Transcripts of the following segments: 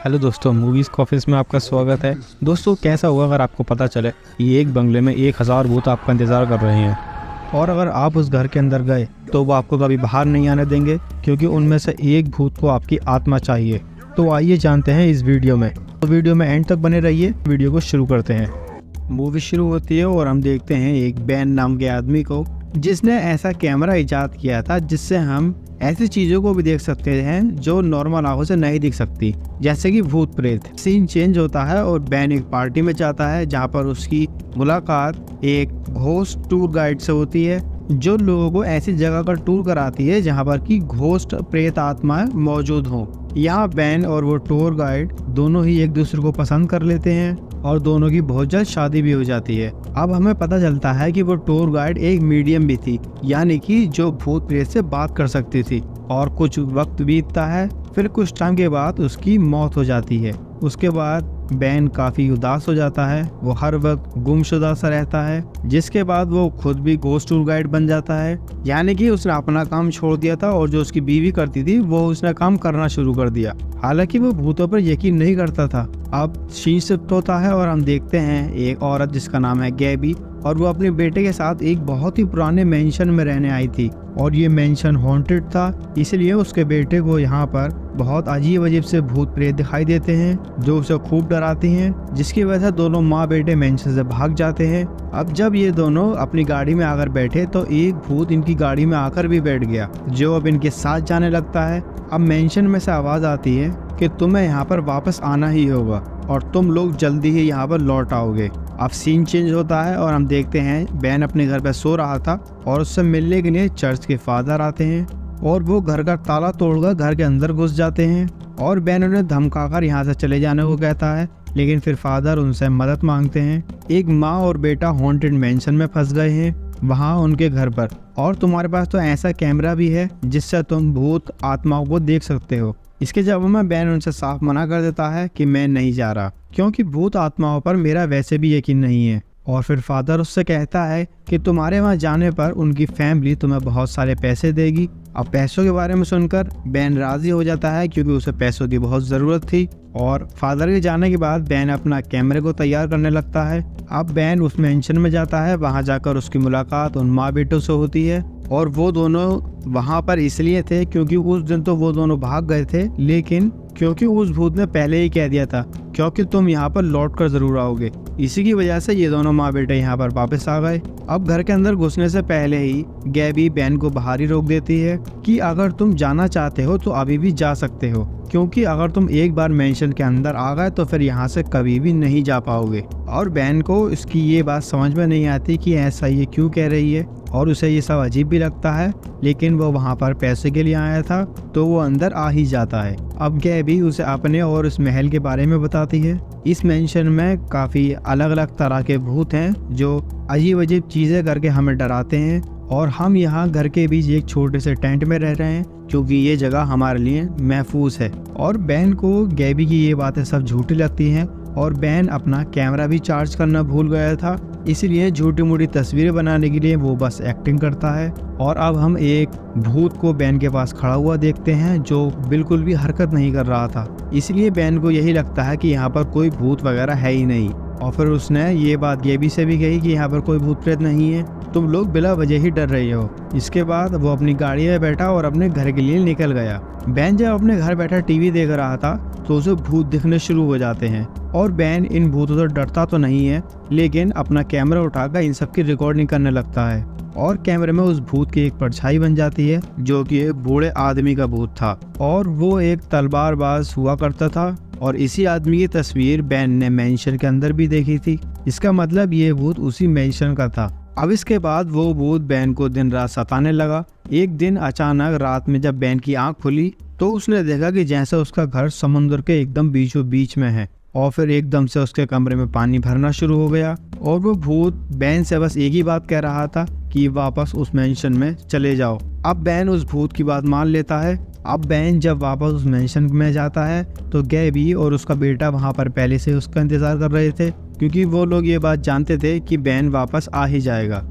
Hello दोस्तों, movies के office में आपका स्वागत है। दोस्तों, कैसा होगा अगर आपको पता चले कि एक बंगले में 1000 भूत आपका इंतज़ार कर रहे हैं और अगर आप उस घर के अंदर गए तो वो आपको कभी बाहर नहीं आने देंगे, क्योंकि उनमें से एक भूत को आपकी आत्मा चाहिए। तो आइए जानते हैं इस वीडियो में। तो वीडियो में एंड तक बने रहिए। वीडियो को शुरू करते हैं। मूवी शुरू होती है और हम देखते हैं एक बैन नाम के आदमी को, जिसने ऐसा कैमरा इजाद किया था जिससे हम ऐसी चीज़ों को भी देख सकते हैं जो नॉर्मल आंखों से नहीं दिख सकती, जैसे कि भूत प्रेत। सीन चेंज होता है और बैन एक पार्टी में जाता है जहां पर उसकी मुलाकात एक घोस्ट टूर गाइड से होती है, जो लोगों को ऐसी जगह का टूर कराती है जहां पर की घोस्ट प्रेत आत्माएं मौजूद हों। यहाँ बैन और वो टूर गाइड दोनों ही एक दूसरे को पसंद कर लेते हैं और दोनों की बहुत जल्द शादी भी हो जाती है। अब हमें पता चलता है कि वो टूर गाइड एक मीडियम भी थी, यानी कि जो भूत प्रेत से बात कर सकती थी। और कुछ वक्त बीतता है, फिर कुछ टाइम के बाद उसकी मौत हो जाती है। उसके बाद बैन काफी उदास हो जाता है, वो हर वक्त गुमशुदा सा रहता है, जिसके बाद वो खुद भी घोस्ट टूर गाइड बन जाता है। यानी कि उसने अपना काम छोड़ दिया था और जो उसकी बीवी करती थी वो उसने काम करना शुरू कर दिया। हालांकि वो भूतों पर यकीन नहीं करता था। अब सीन शिफ्ट होता है और हम देखते हैं एक औरत जिसका नाम है गैबी, और वो अपने बेटे के साथ एक बहुत ही पुराने मेंशन में रहने आई थी और ये मेंशन हॉन्टेड था, इसलिए उसके बेटे को यहाँ पर बहुत अजीब अजीब से भूत प्रेत दिखाई देते हैं जो उसे खूब डराती हैं, जिसकी वजह से दोनों माँ बेटे मेंशन से भाग जाते हैं। अब जब ये दोनों अपनी गाड़ी में आकर बैठे तो एक भूत इनकी गाड़ी में आकर भी बैठ गया, जो अब इनके साथ जाने लगता है। अब मेंशन में से आवाज आती है कि तुम्हें यहाँ पर वापस आना ही होगा और तुम लोग जल्दी ही यहाँ पर लौट आओगे। अब सीन चेंज होता है और हम देखते हैं बैन अपने घर पर सो रहा था और उससे मिलने के लिए चर्च के फादर आते हैं और वो घर का ताला तोड़कर घर के अंदर घुस जाते हैं और बैन उन्हें धमकाकर यहाँ से चले जाने को कहता है, लेकिन फिर फादर उनसे मदद मांगते हैं। एक माँ और बेटा हॉन्टेड मेंशन में फंस गए हैं वहाँ उनके घर पर, और तुम्हारे पास तो ऐसा कैमरा भी है जिससे तुम भूत आत्माओं को देख सकते हो। इसके जवाब में बैन उनसे साफ मना कर देता है कि मैं नहीं जा रहा, क्योंकि भूत आत्माओं पर मेरा वैसे भी यकीन नहीं है। और फिर फादर उससे कहता है कि तुम्हारे वहाँ जाने पर उनकी फैमिली तुम्हें बहुत सारे पैसे देगी। अब पैसों के बारे में सुनकर बैन राजी हो जाता है, क्योंकि उसे पैसों की बहुत ज़रूरत थी। और फादर के जाने के बाद बैन अपना कैमरे को तैयार करने लगता है। अब बैन उस मेंशन में जाता है, वहाँ जाकर उसकी मुलाकात उन माँ बेटों से होती है और वो दोनों वहाँ पर इसलिए थे क्योंकि उस दिन तो वो दोनों भाग गए थे, लेकिन क्योंकि उस भूत ने पहले ही कह दिया था क्योंकि तुम यहाँ पर लौट कर जरूर आओगे, इसी की वजह से ये दोनों माँ बेटे यहाँ पर वापस आ गए। अब घर के अंदर घुसने से पहले ही गैबी बैन को बाहर ही रोक देती है कि अगर तुम जाना चाहते हो तो अभी भी जा सकते हो, क्योंकि अगर तुम एक बार मेंशन के अंदर आ गए तो फिर यहाँ से कभी भी नहीं जा पाओगे। और बैन को इसकी ये बात समझ में नहीं आती कि ऐसा ये क्यों कह रही है और उसे ये सब अजीब भी लगता है, लेकिन वो वहाँ पर पैसे के लिए आया था तो वो अंदर आ ही जाता है। अब गैबी उसे अपने और उस महल के बारे में बताती है। इस मेंशन में काफ़ी अलग अलग तरह के भूत हैं जो अजीब अजीब चीज़ें करके हमें डराते हैं, और हम यहाँ घर के बीच एक छोटे से टेंट में रह रहे हैं क्योंकि ये जगह हमारे लिए महफूज है। और बैन को गैबी की ये बातें सब झूठी लगती हैं और बैन अपना कैमरा भी चार्ज करना भूल गया था, इसलिए झूठी मूठी तस्वीरें बनाने के लिए वो बस एक्टिंग करता है। और अब हम एक भूत को बैन के पास खड़ा हुआ देखते हैं जो बिल्कुल भी हरकत नहीं कर रहा था, इसलिए बैन को यही लगता है कि यहाँ पर कोई भूत वगैरह है ही नहीं। और फिर उसने ये बात गैबी से भी कही कि यहाँ पर कोई भूत प्रेत नहीं है, तुम लोग बिला वजह ही डर रहे हो। इसके बाद वो अपनी गाड़ी में बैठा और अपने घर के लिए निकल गया। बैन जब अपने घर बैठा टीवी देख रहा था तो उसे भूत दिखने शुरू हो जाते हैं और बैन इन भूतों से डरता तो नहीं है, लेकिन अपना कैमरा उठाकर इन सब की रिकॉर्डिंग करने लगता है और कैमरे में उस भूत की एक परछाई बन जाती है जो कि एक बूढ़े आदमी का भूत था और वो एक तलवारबाज हुआ करता था। और इसी आदमी की तस्वीर बैन ने मेंशन के अंदर भी देखी थी, इसका मतलब ये भूत उसी मेंशन का था। अब इसके बाद वो भूत बैन को दिन रात सताने लगा। एक दिन अचानक रात में जब बैन की आंख खुली तो उसने देखा कि जैसे उसका घर समुद्र के एकदम बीचों बीच में है, और फिर एकदम से उसके कमरे में पानी भरना शुरू हो गया और वो भूत बैन से बस एक ही बात कह रहा था कि वापस उस मेंशन में चले जाओ। अब बैन उस भूत की बात मान लेता है। अब बैन जब वापस उस मेंशन में जाता है तो गैबी और उसका बेटा वहाँ पर पहले से उसका इंतजार कर रहे थे, क्योंकि वो लोग ये बात जानते थे कि बैन वापस आ ही जाएगा।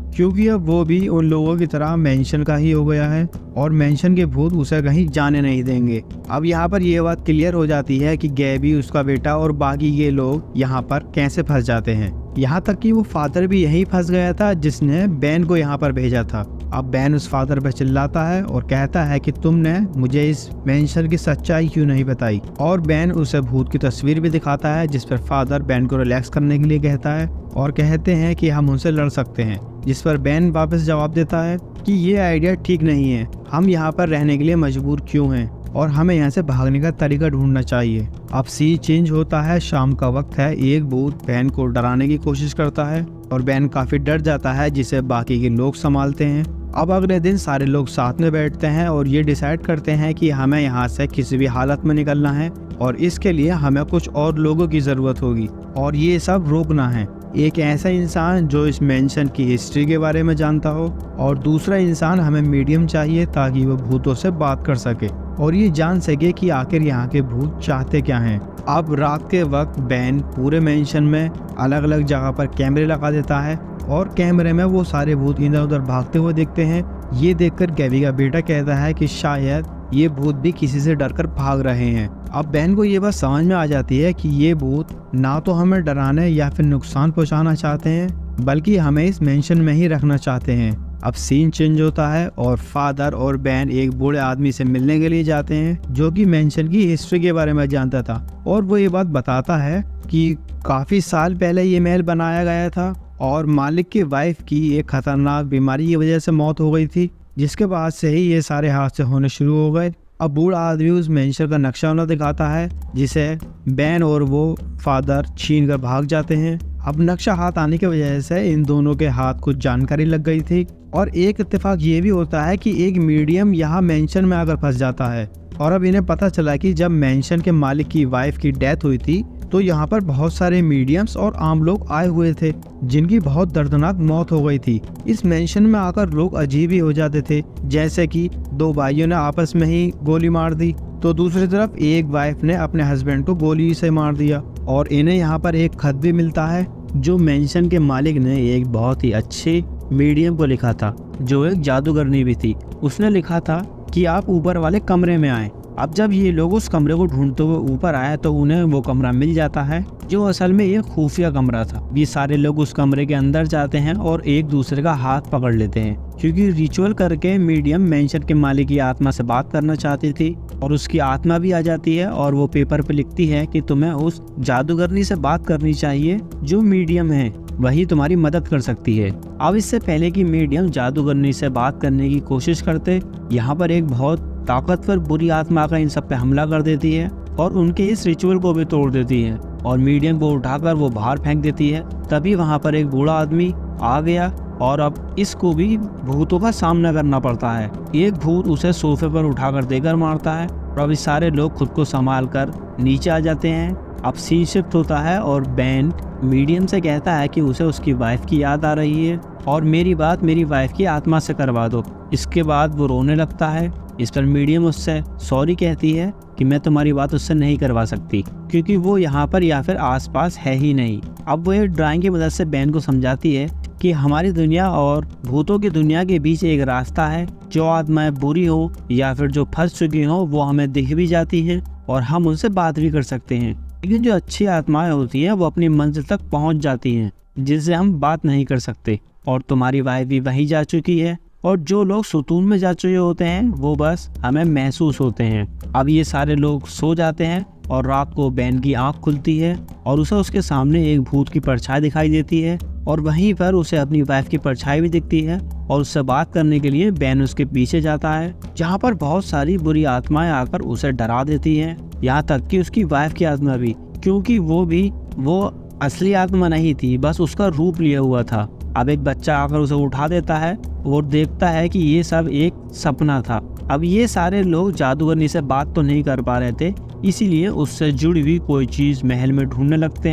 क्योंकि अब वो भी उन लोगों की तरह मेंशन का ही हो गया है और मेंशन के भूत उसे कहीं जाने नहीं देंगे। अब यहाँ पर ये बात क्लियर हो जाती है कि गैबी, उसका बेटा और बाकी ये लोग यहाँ पर कैसे फंस जाते हैं। यहाँ तक कि वो फादर भी यहीं फंस गया था जिसने बैन को यहाँ पर भेजा था। अब बैन उस फादर पर चिल्लाता है और कहता है कि तुमने मुझे इस मेंशन की सच्चाई क्यों नहीं बताई। और बैन उसे भूत की तस्वीर भी दिखाता है जिस पर फादर बैन को रिलैक्स करने के लिए कहता है और कहते हैं कि हम उनसे लड़ सकते हैं। जिस पर बैन वापस जवाब देता है कि ये आइडिया ठीक नहीं है, हम यहाँ पर रहने के लिए मजबूर क्यों हैं और हमें यहाँ से भागने का तरीका ढूंढना चाहिए। अब सीन चेंज होता है, शाम का वक्त है। एक भूत बैन को डराने की कोशिश करता है और बैन काफी डर जाता है जिसे बाकी के लोग संभालते हैं। अब अगले दिन सारे लोग साथ में बैठते हैं और ये डिसाइड करते हैं कि हमें यहाँ से किसी भी हालत में निकलना है और इसके लिए हमें कुछ और लोगों की जरूरत होगी और ये सब रोकना है। एक ऐसा इंसान जो इस मेंशन की हिस्ट्री के बारे में जानता हो और दूसरा इंसान हमें मीडियम चाहिए ताकि वो भूतों से बात कर सके और ये जान सके कि आखिर यहाँ के भूत चाहते क्या हैं। अब रात के वक्त बैन पूरे मेंशन में अलग अलग जगह पर कैमरे लगा देता है और कैमरे में वो सारे भूत इधर उधर भागते हुए दिखते हैं। ये देखकर गैबी का बेटा कहता है कि शायद ये भूत भी किसी से डरकर भाग रहे हैं। अब बैन को ये बात समझ में आ जाती है कि ये भूत ना तो हमें डराने या फिर नुकसान पहुंचाना चाहते हैं बल्कि हमें इस मेंशन में ही रखना चाहते हैं। अब सीन चेंज होता है और फादर और बैन एक बूढ़े आदमी से मिलने के लिए जाते हैं जो कि मेंशन की हिस्ट्री के बारे में जानता था और वो ये बात बताता है कि काफी साल पहले ये महल बनाया गया था और मालिक की वाइफ की एक खतरनाक बीमारी की वजह से मौत हो गई थी, जिसके बाद से ही ये सारे हादसे होने शुरू हो गए। अब बूढ़ा आदमी उस मेंशन का नक्शा उन्हें दिखाता है जिसे बैन और वो फादर छीन कर भाग जाते हैं। अब नक्शा हाथ आने की वजह से इन दोनों के हाथ कुछ जानकारी लग गई थी और एक इत्तेफाक ये भी होता है कि एक मीडियम यहाँ मेंशन में आकर फंस जाता है और अब इन्हें पता चला कि जब मेंशन के मालिक की वाइफ की डेथ हुई थी तो यहाँ पर बहुत सारे मीडियम्स और आम लोग आए हुए थे जिनकी बहुत दर्दनाक मौत हो गई थी। इस मेंशन में आकर लोग अजीब ही हो जाते थे, जैसे कि दो भाइयों ने आपस में ही गोली मार दी तो दूसरी तरफ एक वाइफ ने अपने हस्बैंड को गोली से मार दिया। और इन्हें यहाँ पर एक खत भी मिलता है जो मेंशन के मालिक ने एक बहुत ही अच्छे मीडियम को लिखा था जो एक जादूगरनी भी थी। उसने लिखा था कि आप ऊपर वाले कमरे में आए। अब जब ये लोग उस कमरे को ढूंढते हुए ऊपर आए तो उन्हें वो कमरा मिल जाता है जो असल में एक खुफिया कमरा था। ये सारे लोग उस कमरे के अंदर जाते हैं और एक दूसरे का हाथ पकड़ लेते हैं क्योंकि रिचुअल करके मीडियम मेंशन के मालिक की आत्मा से बात करना चाहती थी और उसकी आत्मा भी आ जाती है और वो पेपर पे लिखती है कि तुम्हें उस जादूगरनी से बात करनी चाहिए जो मीडियम है, वही तुम्हारी मदद कर सकती है। अब इससे पहले कि मीडियम जादूगरनी से बात करने की कोशिश करते, यहाँ पर एक बहुत ताकतवर बुरी आत्मा का इन सब पे हमला कर देती है और उनके इस रिचुअल को भी तोड़ देती है और मीडियम को उठाकर वो बाहर फेंक देती है। तभी वहाँ पर एक बूढ़ा आदमी आ गया और अब इसको भी भूतों का सामना करना पड़ता है। एक भूत उसे सोफे पर उठाकर देकर मारता है और अब इस सारे लोग खुद को संभाल कर नीचे आ जाते हैं। अब सीन शिफ्ट होता है और बैन मीडियम से कहता है कि उसे उसकी वाइफ की याद आ रही है और मेरी बात मेरी वाइफ की आत्मा से करवा दो। इसके बाद वो रोने लगता है। इस पर मीडियम उससे सॉरी कहती है कि मैं तुम्हारी बात उससे नहीं करवा सकती क्योंकि वो यहाँ पर या फिर आसपास है ही नहीं। अब वो एक ड्राइंग की मदद से बैन को समझाती है कि हमारी दुनिया और भूतों की दुनिया के बीच एक रास्ता है। जो आत्माएं बुरी हो या फिर जो फंस चुकी हो वो हमें दिख भी जाती हैं और हम उनसे बात भी कर सकते हैं, लेकिन जो अच्छी आत्माएं होती हैं वो अपनी मंजिल तक पहुंच जाती हैं जिनसे हम बात नहीं कर सकते। और तुम्हारी वाइफ भी वहीं जा चुकी है और जो लोग सुतून में जा चुके होते हैं वो बस हमें महसूस होते हैं। अब ये सारे लोग सो जाते हैं और रात को बैन की आंख खुलती है और उसे उसके सामने एक भूत की परछाई दिखाई देती है और वहीं पर उसे अपनी वाइफ की परछाई भी दिखती है और उससे बात करने के लिए बैन उसके पीछे जाता है जहाँ पर बहुत सारी बुरी आत्माएं आकर उसे डरा देती हैं, यहाँ तक कि उसकी वाइफ की आत्मा भी, क्योंकि वो असली आत्मा नहीं थी, बस उसका रूप लिया हुआ था। अब एक बच्चा आकर उसे उठा देता है और देखता है कि ये सब एक सपना था। अब ये सारे लोग जादूगरनी से बात तो नहीं कर पा रहे थे, इसीलिए उससे जुड़ी हुई कोई चीज महल में ढूंढने लगते हैं।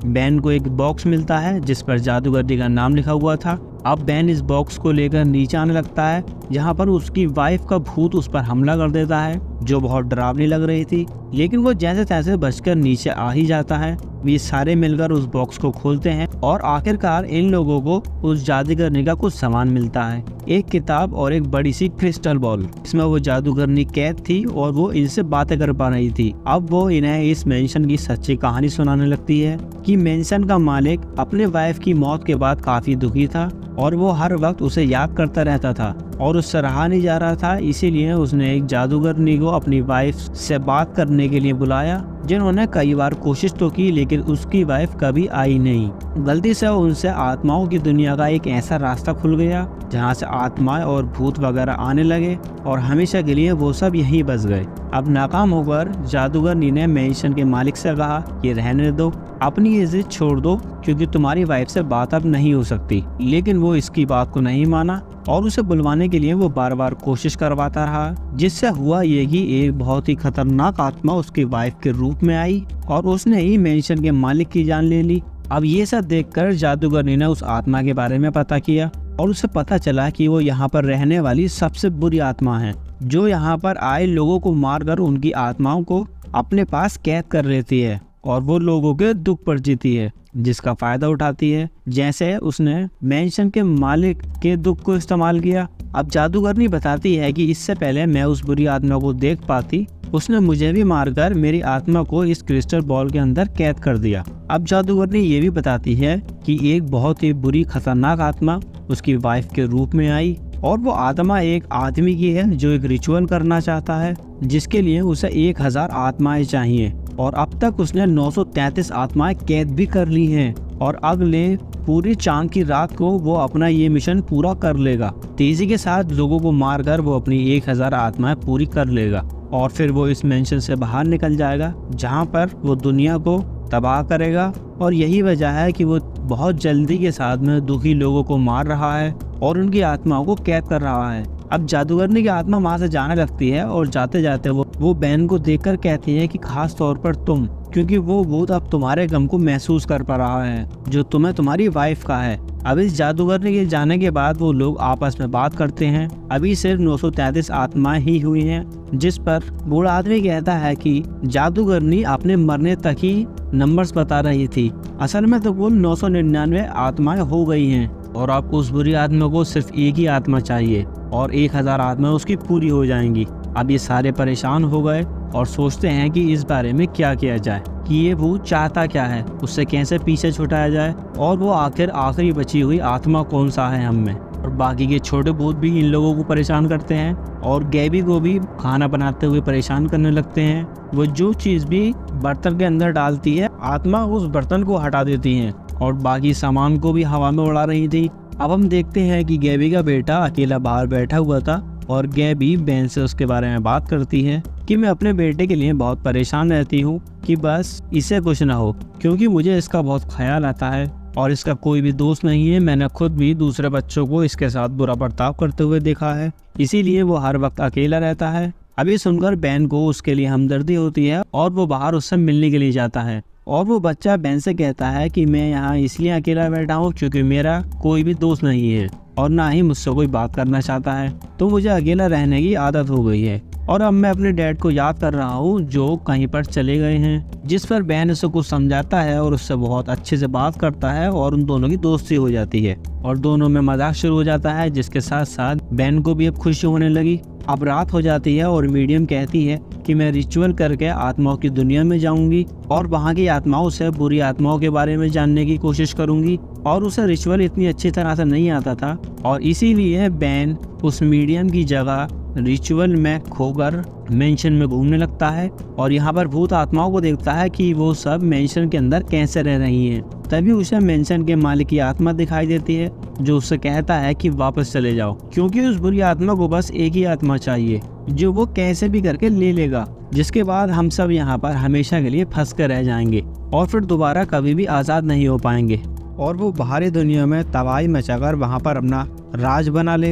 बेन को एक बॉक्स मिलता है जिस पर जादूगरनी का नाम लिखा हुआ था। अब बेन इस बॉक्स को लेकर नीचे आने लगता है, जहाँ पर उसकी वाइफ का भूत उस पर हमला कर देता है, जो बहुत डरावनी लग रही थी। लेकिन वो जैसे तैसे बचकर नीचे आ ही जाता है। वे सारे मिलकर उस बॉक्स को खोलते हैं और आखिरकार इन लोगों को उस जादूगरनी का कुछ सामान मिलता है, एक किताब और एक बड़ी सी क्रिस्टल बॉल। इसमें वो जादूगरनी कैद थी और वो इनसे बातें कर पा रही थी। अब वो इन्हें इस मेंशन की सच्ची कहानी सुनाने लगती है कि मेंशन का मालिक अपने वाइफ की मौत के बाद काफी दुखी था और वो हर वक्त उसे याद करता रहता था और उससे रहा नहीं जा रहा था। इसीलिए उसने एक जादूगरनी को अपनी वाइफ से बात करने के लिए बुलाया, जिन्होंने कई बार कोशिश तो की लेकिन उसकी वाइफ कभी आई नहीं। गलती से उनसे आत्माओं की दुनिया का एक ऐसा रास्ता खुल गया जहाँ से आत्माएं और भूत वगैरह आने लगे और हमेशा के लिए वो सब यहीं बस गए। अब नाकाम होकर जादूगरनी ने मेंशन के मालिक से कहा कि रहने दो, अपनी ये जिद छोड़ दो क्योंकि तुम्हारी वाइफ से बात अब नहीं हो सकती। लेकिन वो इसकी बात को नहीं माना और उसे बुलवाने के लिए वो बार बार कोशिश करवाता रहा, जिससे हुआ ये कि एक बहुत ही खतरनाक आत्मा उसकी वाइफ के रूप में आई और उसने ही मेंशन के मालिक की जान ले ली। अब ये सब देखकर जादूगरनी ने उस आत्मा के बारे में पता किया और उसे पता चला कि वो यहाँ पर रहने वाली सबसे बुरी आत्मा है, जो यहाँ पर आए लोगों को मारकर उनकी आत्माओं को अपने पास कैद कर लेती है और वो लोगों के दुख पर जीती है, जिसका फायदा उठाती है। जैसे उसने मेंशन के मालिक के दुख को इस्तेमाल किया। अब जादूगरनी बताती है कि इससे पहले मैं उस बुरी आत्मा को देख पाती, उसने मुझे भी मारकर मेरी आत्मा को इस क्रिस्टल बॉल के अंदर कैद कर दिया। अब जादूगरनी ये भी बताती है कि एक बहुत ही बुरी खतरनाक आत्मा उसकी वाइफ के रूप में आई और वो आत्मा एक आदमी की है जो एक रिचुअल करना चाहता है, जिसके लिए उसे 1000 आत्माएं चाहिए और अब तक उसने 933 आत्माएं कैद भी कर ली हैं और अगले पूरी चांद की रात को वो अपना ये मिशन पूरा कर लेगा। तेजी के साथ लोगों को मारकर वो अपनी 1000 आत्माएं पूरी कर लेगा और फिर वो इस मेंशन से बाहर निकल जाएगा, जहाँ पर वो दुनिया को तबाह करेगा। और यही वजह है कि वो बहुत जल्दी के साथ में दुखी लोगों को मार रहा है और उनकी आत्माओं को कैद कर रहा है। अब जादूगरनी की आत्मा वहाँ से जाने लगती है और जाते जाते वो बेन को देखकर कहती है कि खास तौर पर तुम, क्योंकि वो भूत अब तुम्हारे गम को महसूस कर पा रहा है जो तुम्हें तुम्हारी वाइफ का है। अब इस जादूगरनी के जाने के बाद वो लोग आपस में बात करते हैं। अभी सिर्फ 933 आत्माएं ही हुई हैं, जिस पर बूढ़ा आदमी कहता है कि जादूगरनी अपने मरने तक ही नंबर्स बता रही थी, असल में तो कुल 999 आत्माएं हो गई हैं और आपको उस बुरी आत्मा को सिर्फ एक ही आत्मा चाहिए और 1000 आत्मा उसकी पूरी हो जाएंगी। अब ये सारे परेशान हो गए और सोचते हैं कि इस बारे में क्या किया जाए, कि ये भूत चाहता क्या है, उससे कैसे पीछे छुटाया जाए और वो आखिर आखिरी बची हुई आत्मा कौन सा है हम में। और बाकी के छोटे भूत भी इन लोगों को परेशान करते हैं और गैबी को भी खाना बनाते हुए परेशान करने लगते हैं। वो जो चीज़ भी बर्तन के अंदर डालती है, आत्मा उस बर्तन को हटा देती है और बाकी सामान को भी हवा में उड़ा रही थी। अब हम देखते हैं कि गैबी का बेटा अकेला बाहर बैठा हुआ था और गैबी बेन से उसके बारे में बात करती है कि मैं अपने बेटे के लिए बहुत परेशान रहती हूँ कि बस इसे कुछ ना हो, क्योंकि मुझे इसका बहुत ख्याल आता है और इसका कोई भी दोस्त नहीं है। मैंने खुद भी दूसरे बच्चों को इसके साथ बुरा बर्ताव करते हुए देखा है, इसीलिए वो हर वक्त अकेला रहता है। अभी सुनकर बेन को उसके लिए हमदर्दी होती है और वो बाहर उससे मिलने के लिए जाता है और वो बच्चा बेन से कहता है कि मैं यहाँ इसलिए अकेला बैठा हूँ क्योंकि मेरा कोई भी दोस्त नहीं है और ना ही मुझसे कोई बात करना चाहता है, तो मुझे अकेला रहने की आदत हो गई है और अब मैं अपने डैड को याद कर रहा हूँ जो कहीं पर चले गए हैं। जिस पर बेन उसे कुछ समझाता है और उससे बहुत अच्छे से बात करता है और उन दोनों की दोस्ती हो जाती है और दोनों में मजाक शुरू हो जाता है, जिसके साथ साथ बेन को भी अब खुशी होने लगी। अब रात हो जाती है और मीडियम कहती है कि मैं रिचुअल करके आत्माओं की दुनिया में जाऊंगी और वहाँ की आत्माओं से बुरी आत्माओं के बारे में जानने की कोशिश करूंगी। और उसे रिचुअल इतनी अच्छी तरह से नहीं आता था और इसीलिए बेन उस मीडियम की जगह रिचुअल में खोकर मेंशन में घूमने लगता है और यहाँ पर भूत आत्माओं को देखता है कि वो सब मेंशन के अंदर कैसे रह रही हैं। तभी उसे मेंशन के मालिक की आत्मा दिखाई देती है जो उससे कहता है कि वापस चले जाओ, क्योंकि उस बुरी आत्मा को बस एक ही आत्मा चाहिए जो वो कैसे भी करके ले लेगा, जिसके बाद हम सब यहाँ पर हमेशा के लिए फंस कर रह जाएंगे और फिर दोबारा कभी भी आज़ाद नहीं हो पाएंगे और वो बाहरी दुनिया में तबाही मचाकर वहाँ पर अपना राज बना लेगा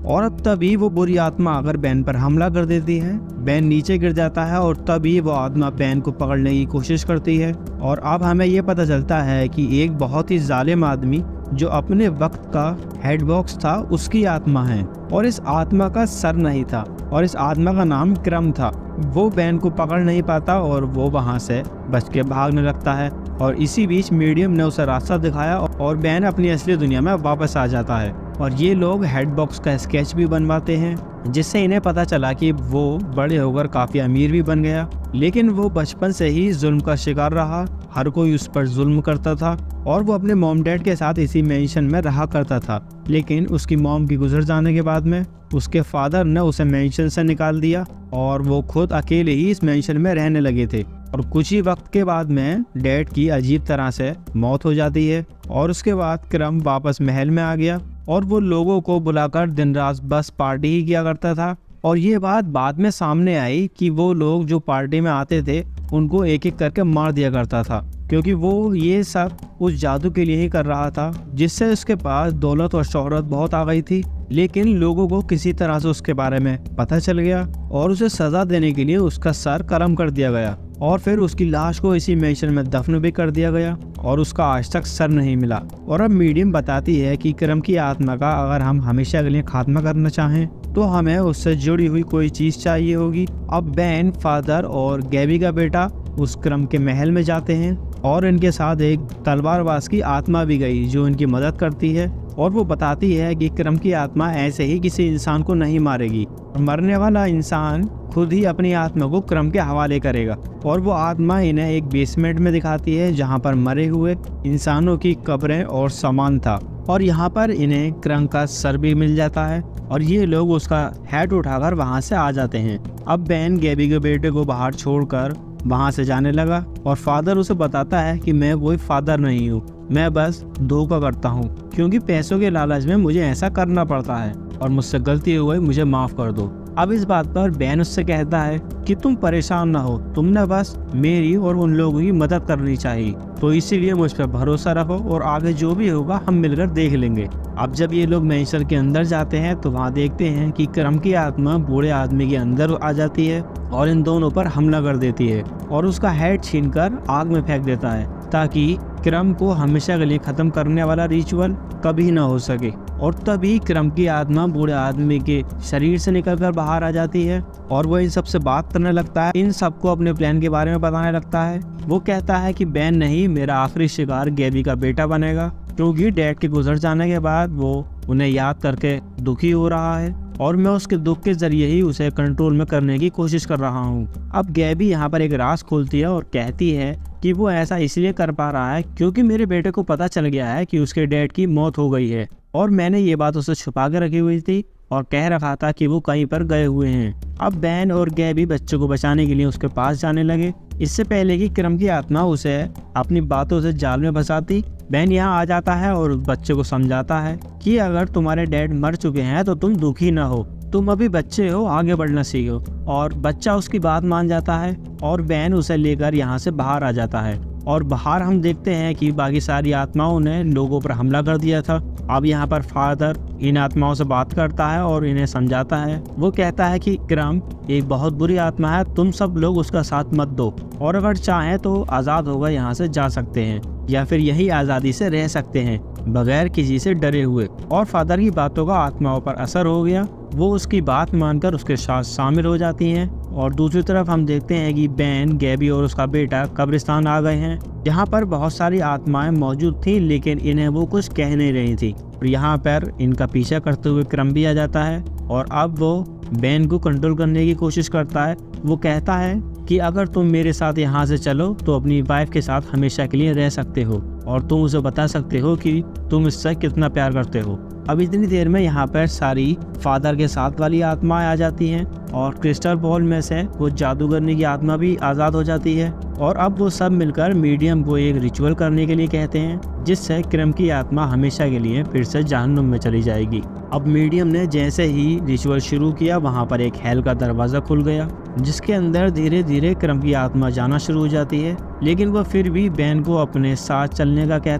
और अब तभी वो बुरी आत्मा आकर बैन पर हमला कर देती है। बैन नीचे गिर जाता है और तभी वो आत्मा बैन को पकड़ने की कोशिश करती है। और अब हमें ये पता चलता है कि एक बहुत ही जालिम आदमी जो अपने वक्त का हेड बॉक्स था उसकी आत्मा है, और इस आत्मा का सर नहीं था, और इस आत्मा का नाम क्रम था। वो बैन को पकड़ नहीं पाता और वो वहाँ से बच के भागने लगता है। और इसी बीच मीडियम ने उसे रास्ता दिखाया और बैन अपनी असली दुनिया में वापस आ जाता है। और ये लोग हेड बॉक्स का स्केच भी बनवाते हैं, जिससे इन्हें पता चला कि वो बड़े होकर काफ़ी अमीर भी बन गया, लेकिन वो बचपन से ही जुल्म का शिकार रहा। हर कोई उस पर जुल्म करता था और वो अपने मॉम डैड के साथ इसी मेंशन में रहा करता था। लेकिन उसकी मॉम की गुजर जाने के बाद में उसके फादर ने उसे मेंशन से निकाल दिया और वो खुद अकेले ही इस मेंशन में रहने लगे थे। और कुछ ही वक्त के बाद में डैड की अजीब तरह से मौत हो जाती है और उसके बाद क्रम वापस महल में आ गया और वो लोगों को बुलाकर दिन रात बस पार्टी ही किया करता था। और ये बात बाद में सामने आई कि वो लोग जो पार्टी में आते थे उनको एक एक करके मार दिया करता था, क्योंकि वो ये सब उस जादू के लिए ही कर रहा था, जिससे उसके पास दौलत और शोहरत बहुत आ गई थी। लेकिन लोगों को किसी तरह से उसके बारे में पता चल गया और उसे सजा देने के लिए उसका सर कलम कर दिया गया और फिर उसकी लाश को इसी मेंशन में दफन भी कर दिया गया और उसका आज तक सर नहीं मिला। और अब मीडियम बताती है कि क्रम की आत्मा का अगर हम हमेशा के लिए खात्मा करना चाहें तो हमें उससे जुड़ी हुई कोई चीज चाहिए होगी। अब बैन, फादर और गैबी का बेटा उस क्रम के महल में जाते हैं और इनके साथ एक तलवारबाज की आत्मा भी गई जो इनकी मदद करती है और वो बताती है कि क्रम की आत्मा ऐसे ही किसी इंसान को नहीं मारेगी, मरने वाला इंसान खुद ही अपनी आत्मा को क्रम के हवाले करेगा। और वो आत्मा इन्हें एक बेसमेंट में दिखाती है जहाँ पर मरे हुए इंसानों की कब्रें और सामान था, और यहाँ पर इन्हें क्रम का सर भी मिल जाता है और ये लोग उसका हेड उठाकर वहाँ से आ जाते हैं। अब बैन गैबी के बेटे को बाहर छोड़कर वहाँ से जाने लगा और फादर उसे बताता है कि मैं कोई फादर नहीं हूँ, मैं बस धोखा करता हूँ, क्योंकि पैसों के लालच में मुझे ऐसा करना पड़ता है और मुझसे गलती हो गई, मुझे माफ कर दो। अब इस बात पर बैन उससे कहता है कि तुम परेशान ना हो, तुमने बस मेरी और उन लोगों की मदद करनी चाहिए, तो इसीलिए मुझ पर भरोसा रखो और आगे जो भी होगा हम मिलकर देख लेंगे। अब जब ये लोग मेंशन के अंदर जाते हैं तो वहाँ देखते हैं कि क्रम की आत्मा बूढ़े आदमी के अंदर आ जाती है और इन दोनों पर हमला कर देती है और उसका हेड छीनकर आग में फेंक देता है, ताकि क्रम को हमेशा के लिए खत्म करने वाला रिचुअल कभी न हो सके। और तभी क्रम की आत्मा बूढ़े आदमी के शरीर से निकलकर बाहर आ जाती है और वो इन सब से बात करने लगता है, इन सबको अपने प्लान के बारे में बताने लगता है। वो कहता है कि बैन नहीं, मेरा आखिरी शिकार गैबी का बेटा बनेगा, क्योंकि डैड के गुजर जाने के बाद वो उन्हें याद करके दुखी हो रहा है और मैं उसके दुख के जरिए ही उसे कंट्रोल में करने की कोशिश कर रहा हूँ। अब गैबी यहाँ पर एक राज खोलती है और कहती है कि वो ऐसा इसलिए कर पा रहा है क्योंकि मेरे बेटे को पता चल गया है कि उसके डैड की मौत हो गई है और मैंने ये बात उसे छुपा के रखी हुई थी और कह रखा था कि वो कहीं पर गए हुए हैं। अब बैन और गैबी बच्चे को बचाने के लिए उसके पास जाने लगे, इससे पहले कि क्रम की आत्मा उसे अपनी बातों से जाल में फंसाती। बैन यहाँ आ जाता है और उस बच्चे को समझाता है कि अगर तुम्हारे डैड मर चुके हैं तो तुम दुखी ना हो, तुम अभी बच्चे हो, आगे बढ़ना सीखो। और बच्चा उसकी बात मान जाता है और बैन उसे लेकर यहाँ से बाहर आ जाता है और बाहर हम देखते हैं कि बाकी सारी आत्माओं ने लोगों पर हमला कर दिया था। अब यहाँ पर फादर इन आत्माओं से बात करता है और इन्हें समझाता है। वो कहता है कि क्रम एक बहुत बुरी आत्मा है, तुम सब लोग उसका साथ मत दो और अगर चाहें तो आज़ाद होकर यहाँ से जा सकते हैं या फिर यही आज़ादी से रह सकते हैं बगैर किसी से डरे हुए। और फादर की बातों का आत्माओं पर असर हो गया, वो उसकी बात मानकर उसके साथ शामिल हो जाती हैं। और दूसरी तरफ हम देखते हैं कि बैन, गैबी और उसका बेटा कब्रिस्तान आ गए हैं, जहाँ पर बहुत सारी आत्माएं मौजूद थी लेकिन इन्हें वो कुछ कह नहीं रही थी। और यहाँ पर इनका पीछा करते हुए क्रम भी आ जाता है और अब वो बैन को कंट्रोल करने की कोशिश करता है। वो कहता है कि अगर तुम मेरे साथ यहाँ से चलो तो अपनी वाइफ के साथ हमेशा के लिए रह सकते हो और तुम उसे बता सकते हो कि तुम इससे कितना प्यार करते हो। अब इतनी देर में यहाँ पर सारी फादर के साथ वाली आत्माएं आ जाती हैं और क्रिस्टल बॉल में से वो जादूगरनी की आत्मा भी आज़ाद हो जाती है और अब वो सब मिलकर मीडियम को एक रिचुअल करने के लिए कहते हैं जिससे क्रम की आत्मा हमेशा के लिए फिर से जहन्नुम में चली जाएगी। अब मीडियम ने जैसे ही रिचुअल शुरू किया वहाँ पर एक हेल का दरवाज़ा खुल गया जिसके अंदर धीरे धीरे क्रम की आत्मा जाना शुरू हो जाती है, लेकिन वह फिर भी बैन को अपने साथ चलने का कहता है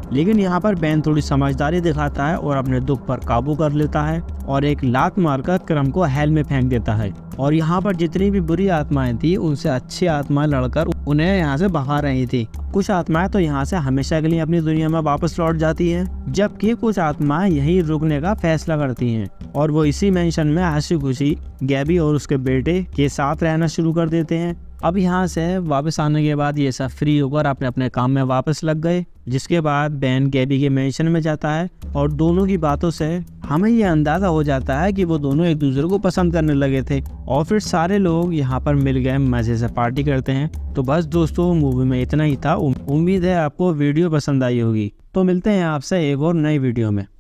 लेकिन यहाँ पर बेन थोड़ी समझदारी दिखाता है और अपने दुख पर काबू कर लेता है और एक लात मारकर क्रम को हेल में फेंक देता है। और यहाँ पर जितनी भी बुरी आत्माएं थी उनसे अच्छी आत्माएं लड़कर उन्हें यहाँ से भगा रही थी। कुछ आत्माएं तो यहाँ से हमेशा के लिए अपनी दुनिया में वापस लौट जाती हैं, जबकि कुछ आत्माएं यहीं रुकने का फैसला करती हैं और वो इसी मेंशन में हंसी खुशी गैबी और उसके बेटे के साथ रहना शुरू कर देते हैं। अब यहाँ से वापस आने के बाद ये सब फ्री होकर अपने अपने काम में वापस लग गए, जिसके बाद बेन गैबी के मेंशन में जाता है और दोनों की बातों से हमें ये अंदाजा हो जाता है कि वो दोनों एक दूसरे को पसंद करने लगे थे। और फिर सारे लोग यहाँ पर मिल गए, मजे से पार्टी करते हैं। तो बस दोस्तों, मूवी में इतना ही था। उम्मीद है आपको वीडियो पसंद आई होगी। तो मिलते हैं आपसे एक और नई वीडियो में।